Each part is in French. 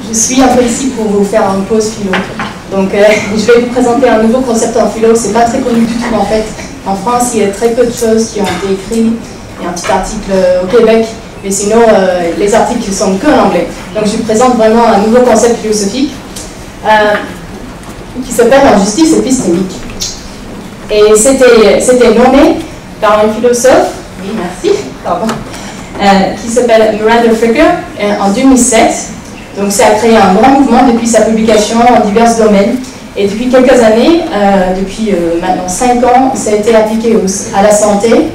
Je suis un peu ici pour vous faire une pause philo. Donc, je vais vous présenter un nouveau concept en philo. C'est pas très connu du tout en fait. En France, il y a très peu de choses qui ont été écrites. Il y a un petit article au Québec, mais sinon, les articles sont que en anglais. Donc, je vous présente vraiment un nouveau concept philosophique qui s'appelle la justice épistémique. Et c'était nommé par un philosophe, oui, merci, pardon, qui s'appelle Miranda Fricker en 2007. Donc ça a créé un grand mouvement depuis sa publication en divers domaines. Et depuis quelques années, depuis maintenant 5 ans, ça a été appliqué à la santé.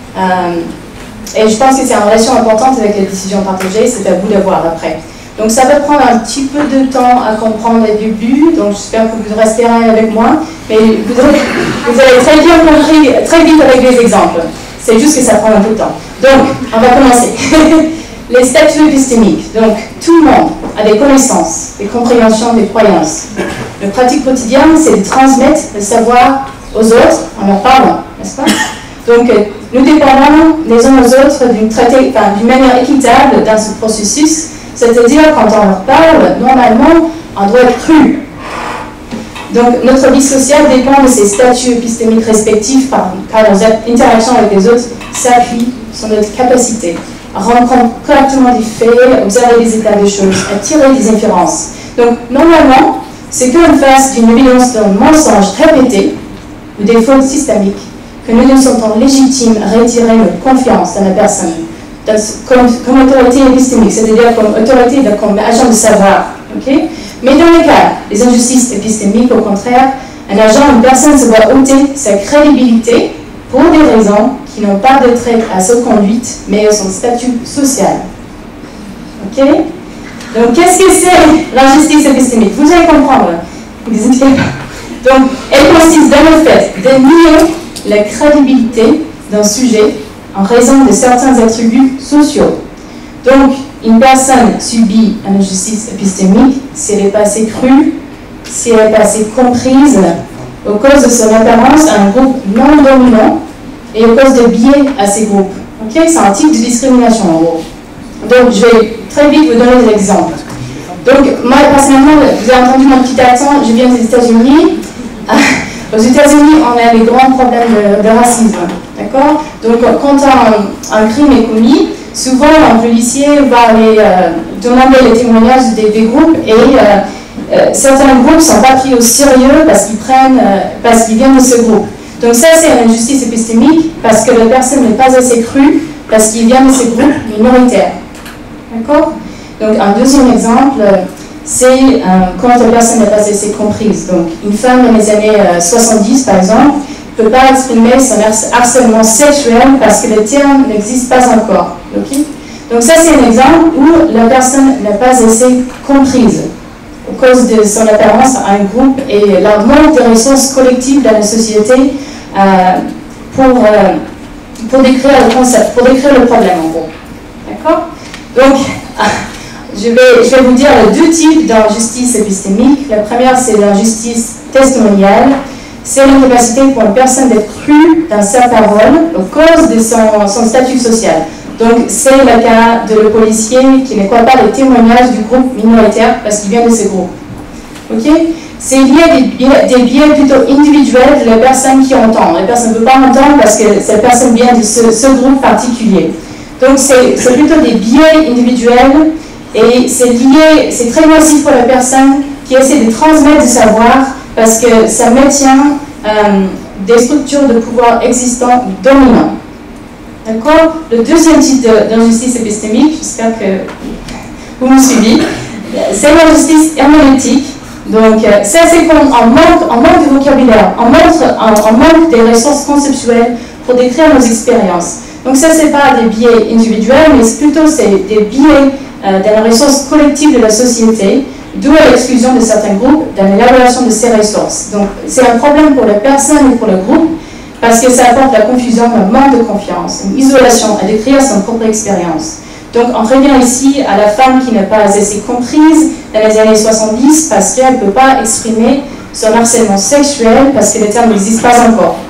Et je pense que c'est une relation importante avec les décisions partagées, c'est à vous de voir après. Donc ça va prendre un petit peu de temps à comprendre les débuts, donc j'espère que vous resterez avec moi. Mais vous avez très bien compris, très vite avec des exemples. C'est juste que ça prend un peu de temps. Donc, on va commencer. Les statuts épistémiques. Donc, tout le monde a des connaissances, des compréhensions, des croyances. Le pratique quotidien, c'est de transmettre le savoir aux autres en leur parlant, n'est-ce pas? Donc, nous dépendons les uns aux autres d'une manière équitable dans ce processus, c'est-à-dire quand on leur parle, normalement, on doit être cru. Donc, notre vie sociale dépend de ces statuts épistémiques respectifs car nos interactions avec les autres s'appuient sur notre capacité à rendre compte correctement des faits, observer les états des choses, à tirer des inférences. Donc, normalement, c'est qu'en face d'une évidence d'un mensonge répété ou des fautes systémiques que nous nous sentons légitimes à retirer notre confiance dans la personne comme autorité épistémique, c'est-à-dire comme autorité, comme agent de savoir. Okay? Mais dans les cas des injustices épistémiques, au contraire, un agent, une personne se voit ôter sa crédibilité pour des raisons qui n'ont pas de trait à sa conduite, mais à son statut social. Ok? Donc, qu'est-ce que c'est l'injustice épistémique? Vous allez comprendre. N'hésitez pas. Donc, elle consiste dans le fait de nier la crédibilité d'un sujet en raison de certains attributs sociaux. Donc, une personne subit une injustice épistémique si elle n'est pas assez crue, si elle n'est pas assez comprise, à cause de son apparence à un groupe non dominant et à cause de biais à ces groupes. Okay? C'est un type de discrimination en gros. Donc, je vais très vite vous donner des exemples. Donc, moi, personnellement, vous avez entendu mon petit accent, je viens des États-Unis. Aux États-Unis, on a des grands problèmes de racisme. D'accord? Donc, quand un crime est commis, souvent, un policier va aller demander les témoignages des groupes et certains groupes ne sont pas pris au sérieux parce qu'ils viennent de ce groupe. Donc ça, c'est une injustice épistémique parce que la personne n'est pas assez crue parce qu'il vient de ces groupes minoritaires. D'accord? Donc un deuxième exemple, c'est quand la personne n'est pas assez comprise. Donc une femme dans les années 70, par exemple, ne peut pas exprimer son harcèlement sexuel parce que le terme n'existe pas encore. Okay? Donc ça, c'est un exemple où la personne n'est pas assez comprise à cause de son apparence à un groupe et leur manque de ressources collectives dans la société pour décrire le concept, pour décrire le problème en gros. D'accord? Donc, je vais vous dire les deux types d'injustice épistémique. La première, c'est l'injustice testimoniale. C'est l'incapacité pour une personne d'être crue dans sa parole à cause de son statut social. Donc, c'est le cas de le policier qui ne croit pas les témoignages du groupe minoritaire parce qu'il vient de ce groupe. Ok? C'est lié à des biais plutôt individuels de la personne qui entend. La personne ne peut pas entendre parce que cette personne vient de ce groupe particulier. Donc, c'est plutôt des biais individuels et c'est très nocif pour la personne qui essaie de transmettre du savoir parce que ça maintient des structures de pouvoir existantes dominantes. D'accord? Le deuxième type d'injustice épistémique, j'espère que vous me suivez, c'est l'injustice herméneutique. Donc, ça, c'est quand on manque de vocabulaire, on manque des ressources conceptuelles pour décrire nos expériences. Donc, ça, ce n'est pas des biais individuels, mais plutôt des biais dans la ressource collective de la société, d'où l'exclusion de certains groupes dans l'élaboration de ces ressources. Donc, c'est un problème pour la personne et pour le groupe, parce que ça apporte la confusion, un manque de confiance, une isolation à décrire son propre expérience. Donc, on revient ici à la femme qui n'est pas assez comprise dans les années 70 parce qu'elle ne peut pas exprimer son harcèlement sexuel parce que le terme n'existe pas encore.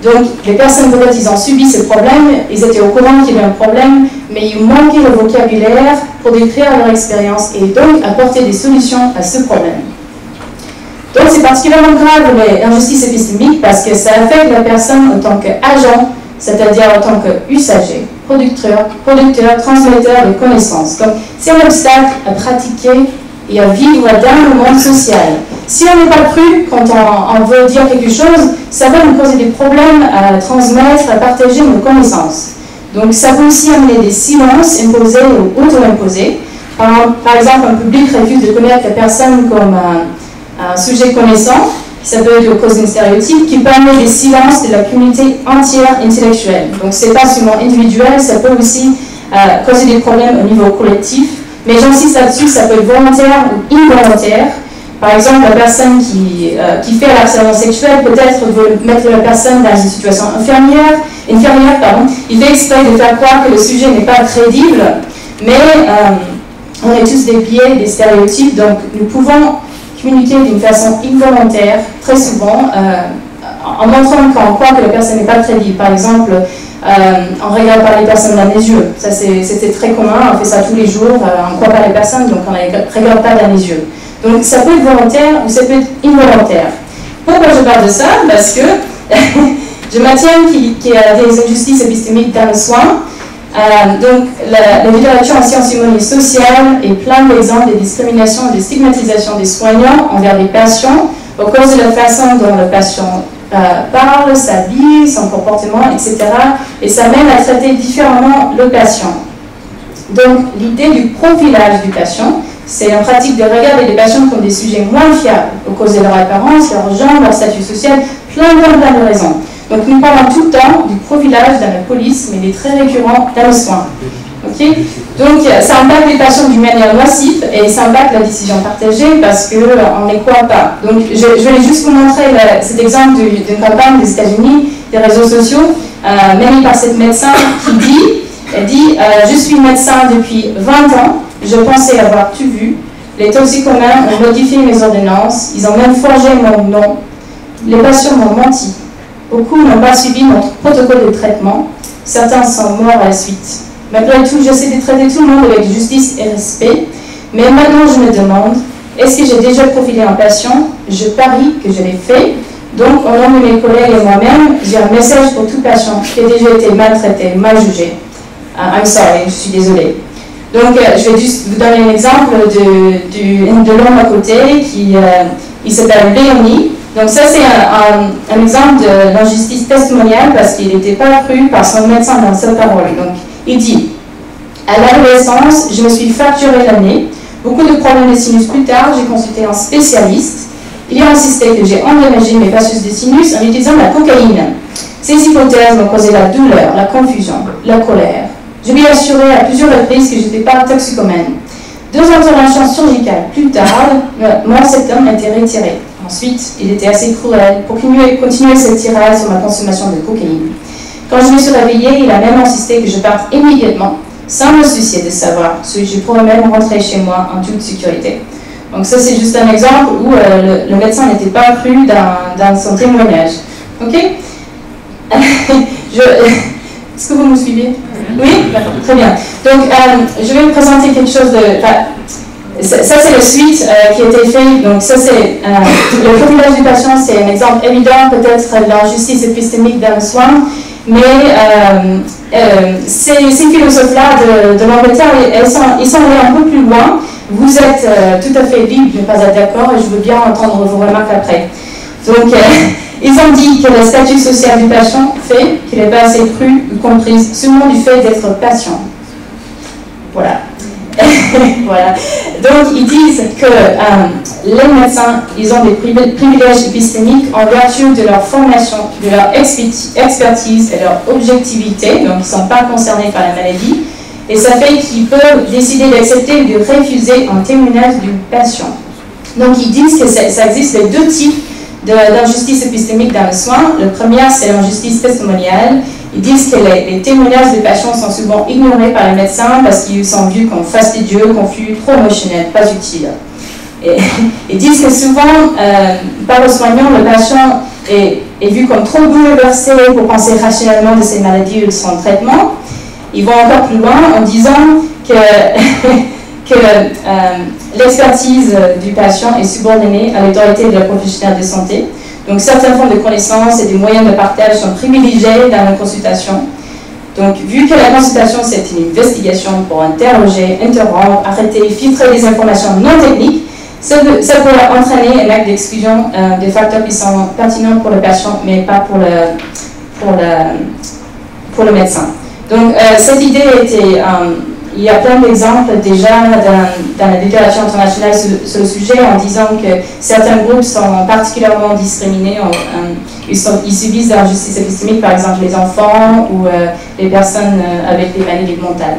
Donc, les personnes, peut-être, ils ont subi ce problème, ils étaient au courant qu'il y avait un problème, mais il manquait le vocabulaire pour décrire leur expérience et donc apporter des solutions à ce problème. Donc, c'est particulièrement grave l'injustice épistémique parce que ça affecte la personne en tant qu'agent, c'est-à-dire en tant qu'usager, producteur, transmetteur de connaissances. Donc, c'est un obstacle à pratiquer et à vivre dans le monde social. Si on n'est pas cru quand on veut dire quelque chose, ça va nous causer des problèmes à transmettre, à partager nos connaissances. Donc ça peut aussi amener des silences imposés ou auto-imposés. Par exemple, un public refuse de connaître la personne comme un sujet connaissant. Ça peut causer un stéréotype qui permet des silences de la communauté entière intellectuelle. Donc ce n'est pas seulement individuel, ça peut aussi causer des problèmes au niveau collectif. Mais j'insiste là-dessus, ça peut être volontaire ou involontaire. Par exemple, la personne qui fait l'harcèlement sexuel peut-être veut mettre la personne dans une situation inférieure, il fait exprès de faire croire que le sujet n'est pas crédible, mais on est tous des biais, des stéréotypes, donc nous pouvons communiquer d'une façon involontaire, très souvent, en montrant qu'on croit que la personne n'est pas crédible. Par exemple, on ne regarde pas les personnes dans les yeux. Ça, c'était très commun, on fait ça tous les jours, on ne croit pas les personnes, donc on ne les regarde pas dans les yeux. Donc ça peut être volontaire ou ça peut être involontaire. Pourquoi je parle de ça? Parce que je maintiens qu'il y a des injustices épistémiques dans le soin. Donc la littérature en sciences humaines et sociales est plein d'exemples de discrimination et de stigmatisation des soignants envers les patients à cause de la façon dont le patient parle, s'habille, son comportement, etc. Et ça mène à traiter différemment le patient. Donc l'idée du profilage du patient, c'est en pratique de regarder les patients comme des sujets moins fiables, à cause de leur apparence, leur genre, leur statut social, plein de raisons. Donc nous parlons tout le temps du profilage dans la police, mais il est très récurrent dans le soin. Okay? Donc ça impacte les patients d'une manière massive et ça impacte la décision partagée parce qu'on ne les croit pas. Donc je vais juste vous montrer cet exemple d'une campagne des États-Unis, des réseaux sociaux, menée par cette médecin qui dit je suis médecin depuis 20 ans. Je pensais avoir tout vu. Les toxicomanes ont modifié mes ordonnances. Ils ont même forgé mon nom. Les patients m'ont menti. Beaucoup n'ont pas suivi notre protocole de traitement. Certains sont morts à la suite. Malgré tout, j'essaie de traiter tout le monde avec justice et respect. Mais maintenant, je me demande, est-ce que j'ai déjà profilé un patient? Je parie que je l'ai fait. Donc, au nom de mes collègues et moi-même, j'ai un message pour tout patient qui a déjà été maltraité, mal jugé. I'm sorry, je suis désolée. Donc, je vais juste vous donner un exemple de l'homme à côté il s'appelle Léonie. Donc, ça, c'est un exemple de l'injustice testimoniale parce qu'il n'était pas cru par son médecin dans sa parole. Donc, il dit à l'adolescence, je me suis fracturé le nez. Beaucoup de problèmes de sinus plus tard, j'ai consulté un spécialiste. Il a insisté que j'ai endommagé mes fascias de sinus en utilisant la cocaïne. Ces hypothèses m'ont causé la douleur, la confusion, la colère. Je lui ai assuré à plusieurs reprises que je n'étais pas toxicomane. 2 interventions chirurgicales plus tard, mon septum a été retiré. Ensuite, il était assez cruel pour continuer cette tirade sur ma consommation de cocaïne. Quand je me suis réveillée, il a même insisté que je parte immédiatement, sans me soucier de savoir si je pourrais même rentrer chez moi en toute sécurité. Donc ça, c'est juste un exemple où le médecin n'était pas cru dans son témoignage. Ok? Est-ce que vous me suivez? Oui? D'accord, très bien. Donc, je vais vous présenter quelque chose de... Ça, c'est la suite qui a été faite. Donc, ça, c'est... le profilage du patient, c'est un exemple évident, peut-être, de l'injustice épistémique dans le soin. Mais ces philosophes-là de l'Angleterre, ils sont allés un peu plus loin. Vous êtes tout à fait libre de ne pas être d'accord et je veux bien entendre vos remarques après. Donc, ils ont dit que le statut social du patient fait qu'il n'est pas assez cru ou comprise seulement du fait d'être patient. Voilà. Voilà. Donc, ils disent que les médecins, ils ont des privilèges épistémiques en vertu de leur formation, de leur expertise et leur objectivité, donc ils ne sont pas concernés par la maladie, et ça fait qu'ils peuvent décider d'accepter ou de refuser un témoignage du patient. Donc, ils disent que ça existe les 2 types d'injustice épistémique dans le soin. Le premier, c'est l'injustice testimoniale. Ils disent que les témoignages des patients sont souvent ignorés par les médecins parce qu'ils sont vus comme fastidieux, confus, trop émotionnels, pas utiles. Et ils disent que souvent, par le soignant, le patient est est vu comme trop bouleversé pour penser rationnellement de ces maladies ou de son traitement. Ils vont encore plus loin en disant que, que l'expertise du patient est subordonnée à l'autorité de la professionnelle de santé. Donc certaines formes de connaissances et des moyens de partage sont privilégiés dans la consultation. Donc vu que la consultation c'est une investigation pour interroger, interrompre, arrêter, filtrer des informations non techniques, ça pourrait entraîner un acte d'exclusion des facteurs qui sont pertinents pour le patient, mais pas pour le médecin. Donc, cette idée était, il y a plein d'exemples déjà dans la littérature internationale sur le sujet en disant que certains groupes sont particulièrement discriminés, ils subissent l'injustice épistémique, par exemple les enfants ou les personnes avec des maladies mentales.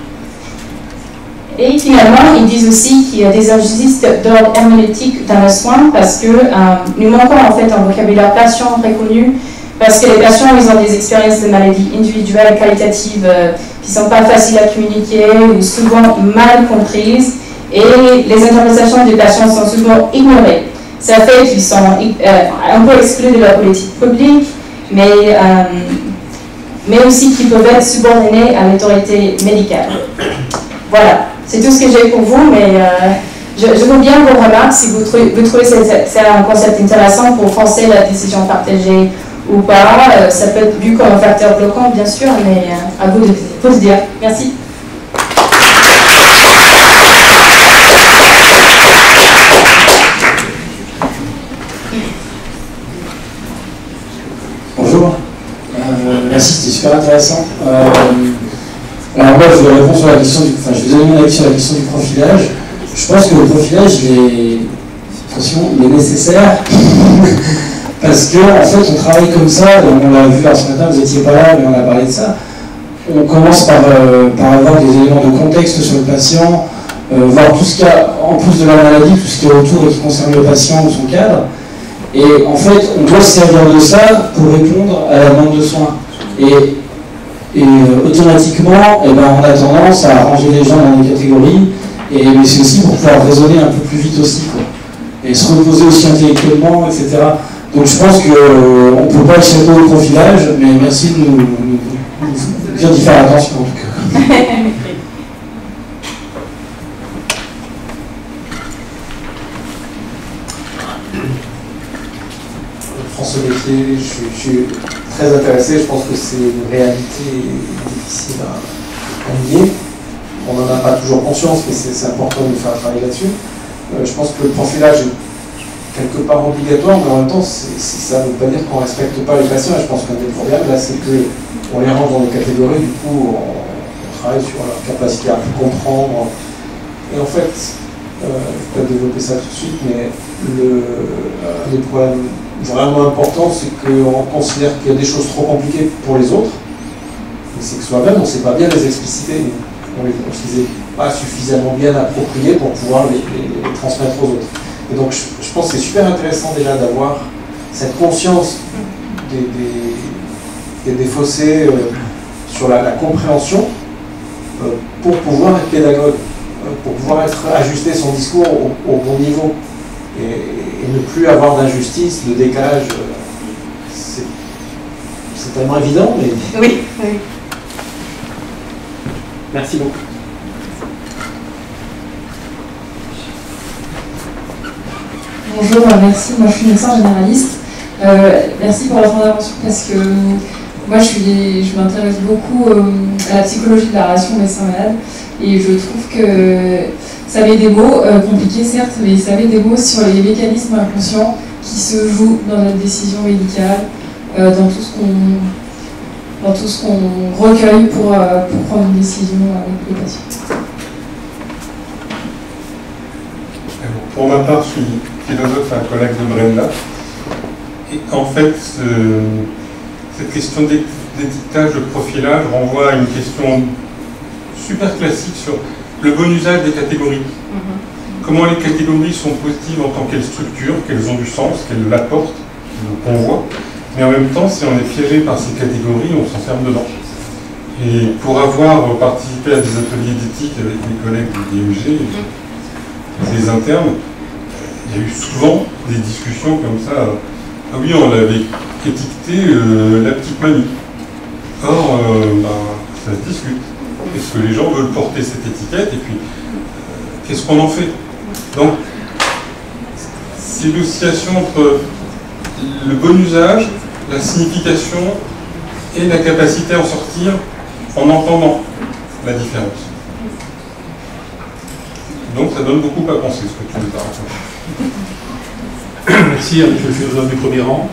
Et finalement, ils disent aussi qu'il y a des injustices d'ordre herméneutique dans le soin parce que nous manquons en fait un vocabulaire patient reconnu. Parce que les patients, ils ont des expériences de maladies individuelles, qualitatives, qui ne sont pas faciles à communiquer ou souvent mal comprises. Et les interprétations des patients sont souvent ignorées. Ça fait qu'ils sont un peu exclus de la politique publique, mais aussi qu'ils peuvent être subordonnés à l'autorité médicale. Voilà, c'est tout ce que j'ai pour vous, mais je veux bien vos remarques si vous trouvez que c'est un concept intéressant pour forcer la décision partagée ou pas. Ça peut être vu comme un facteur bloquant, bien sûr, mais à vous de dire. Merci. Bonjour. Merci, c'était super intéressant. Alors moi, je vais répondre sur la question je vais donner mon avis sur la question du profilage. Je pense que le profilage, il est nécessaire. Parce qu'en fait, on travaille comme ça, on l'a vu ce matin, vous n'étiez pas là, mais on a parlé de ça. On commence par avoir des éléments de contexte sur le patient, voir tout ce qu'il y a, en plus de la maladie, tout ce qui est autour et qui concerne le patient ou son cadre. Et en fait, on doit se servir de ça pour répondre à la demande de soins. Et automatiquement, on a tendance à ranger les gens dans des catégories, mais c'est aussi pour pouvoir raisonner un peu plus vite aussi, quoi. Et se reposer aussi intellectuellement, etc. Donc je pense qu'on ne peut pas échapper au profilage, mais merci de nous dire d'y faire attention en tout cas. François Détier, je suis très intéressé, je pense que c'est une réalité difficile à nier. On n'en a pas toujours conscience, mais c'est important de faire un travail là-dessus. Je pense que le profilage est quelque part obligatoire, mais en même temps, ça ne veut pas dire qu'on ne respecte pas les patients. Et je pense qu'un des problèmes, là, c'est qu'on les range dans des catégories, du coup, on travaille sur leur capacité à comprendre. Et en fait, je ne vais pas développer ça tout de suite, mais un des problèmes vraiment importants, c'est qu'on considère qu'il y a des choses trop compliquées pour les autres, mais c'est que soi-même, on ne sait pas bien les expliciter. On ne se les est pas suffisamment bien appropriées pour pouvoir les transmettre aux autres. Et donc je pense que c'est super intéressant déjà d'avoir cette conscience des fossés sur la compréhension pour pouvoir être pédagogue, pour pouvoir ajuster son discours au bon niveau et ne plus avoir d'injustice, de décalage. C'est tellement évident, mais... Oui. Merci beaucoup. Bonjour, merci. Moi, je suis médecin généraliste. Merci pour votre intervention parce que moi, je m'intéresse beaucoup à la psychologie de la relation médecin-malade et je trouve que ça met des mots compliqués, certes, mais ça met des mots sur les mécanismes inconscients qui se jouent dans notre décision médicale, dans tout ce qu'on recueille pour prendre une décision avec les patients. Pour ma part, je suis philosophe, un collègue de Brenda. Et en fait, cette question d'étiquetage, de profilage renvoie à une question super classique sur le bon usage des catégories. Comment les catégories sont positives en tant qu'elles structurent, qu'elles ont du sens, qu'elles l'apportent, qu'on voit. Mais en même temps, si on est piégé par ces catégories, on s'enferme dedans. Et pour avoir participé à des ateliers d'éthique avec mes collègues du DEG, des internes, il y a eu souvent des discussions comme ça Ah oui, on l'avait étiqueté la petite mamie. Or, ça se discute. Est-ce que les gens veulent porter cette étiquette? Et puis, qu'est-ce qu'on en fait? Donc, c'est l'oscillation entre le bon usage, la signification et la capacité à en sortir en entendant la différence. Donc ça donne beaucoup à penser ce que tu nous as raconté. Merci avec le philosophe du premier rang.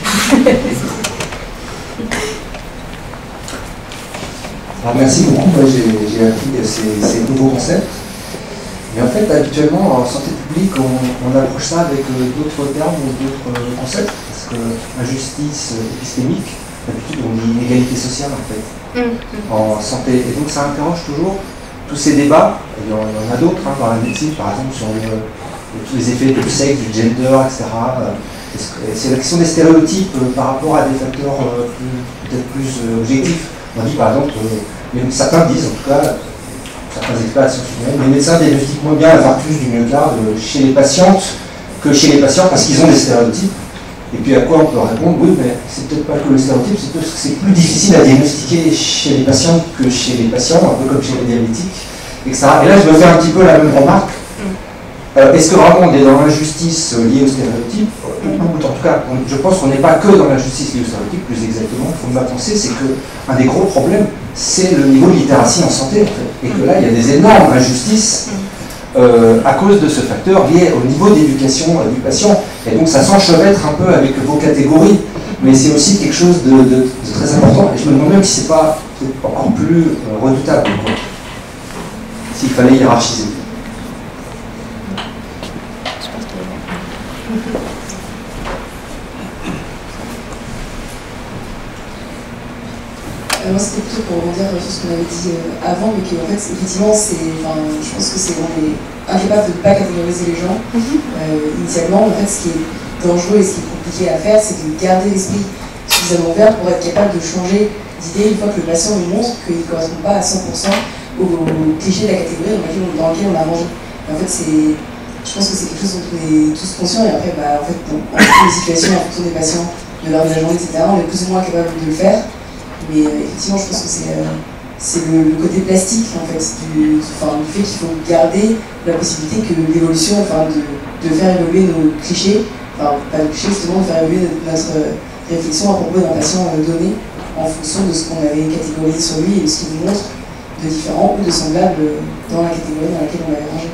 Alors merci beaucoup, moi j'ai appris ces nouveaux concepts. Mais en fait, habituellement, en santé publique, on approche ça avec d'autres termes ou d'autres concepts, parce que injustice épistémique, d'habitude on dit inégalité sociale en fait, en santé. Et donc ça interroge toujours tous ces débats. Il y en a d'autres dans la médecine, par exemple, sur tous les effets du sexe, du gender, etc. C'est la question des stéréotypes par rapport à des facteurs peut-être plus objectifs. On dit par exemple, certains disent en tout cas, certains experts sciences humaines, les médecins diagnostiquent moins bien l'infarctus du myocarde chez les patientes que chez les patients parce qu'ils ont des stéréotypes. Et puis à quoi on peut répondre? Oui, mais c'est peut-être pas que le stéréotype, c'est parce que c'est plus difficile à diagnostiquer chez les patients que chez les patients, un peu comme chez les diabétiques, etc. Et là, je me fais un petit peu la même remarque. Est-ce que vraiment on est dans l'injustice liée au stéréotype? En tout cas, je pense qu'on n'est pas que dans l'injustice liée au stéréotype, plus exactement. Il faut ma pensée, c'est qu'un des gros problèmes, c'est le niveau de littératie en santé, en fait. Et que là, il y a des énormes injustices à cause de ce facteur lié au niveau d'éducation du patient. Et donc ça s'enchevêtre un peu avec vos catégories, mais c'est aussi quelque chose de très important. Et je me demande même si c'est pas encore plus redoutable, s'il fallait hiérarchiser. Moi, c'était plutôt pour rebondir sur ce qu'on avait dit avant, mais qu'en fait, effectivement, je pense que on est incapable de ne pas catégoriser les gens. Initialement, en fait, ce qui est dangereux et ce qui est compliqué à faire, c'est de garder l'esprit suffisamment ouvert pour être capable de changer d'idée une fois que le patient nous montre qu'il ne correspond pas à 100% au cliché de la catégorie dans laquelle on a rangé. Et en fait, je pense que c'est quelque chose dont on est tous conscients, et après, en fait, en fonction des situations, en fonction des patients, de leur journée, etc., on est plus ou moins capable de le faire. Mais effectivement, je pense que c'est le côté plastique en fait, du fait qu'il faut garder la possibilité que l'évolution, de faire évoluer nos clichés, pas nos clichés, justement, de faire évoluer notre réflexion à propos d'un patient donné en fonction de ce qu'on avait catégorisé sur lui et de ce qu'il nous montre de différent ou de semblable dans la catégorie dans laquelle on l'avait rangé.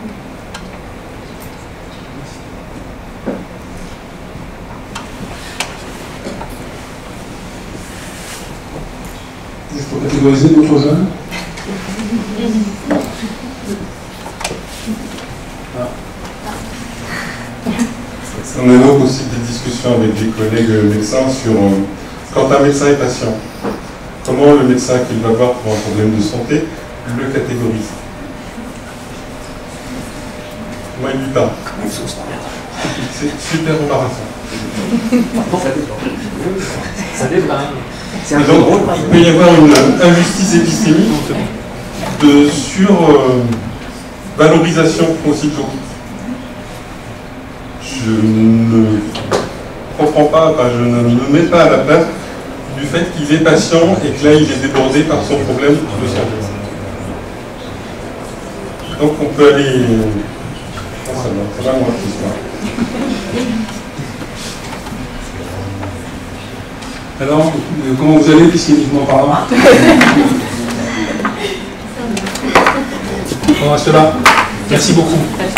Pour catégoriser d'autres jeunes. On évoque aussi des discussions avec des collègues médecins sur quand un médecin est patient, comment le médecin qu'il va voir pour un problème de santé le catégorise. Moi, il lui parle. C'est super embarrassant. Ça dépend. Donc, il peut y avoir une injustice épistémique de sur-valorisation aussitôt. Je ne comprends pas, je ne me mets pas à la place du fait qu'il est patient et que là il est débordé par son problème de santé. Donc on peut aller... ça va moi cette histoire. Alors, comment vous allez, psychiquement parlant? On reste là. Merci beaucoup.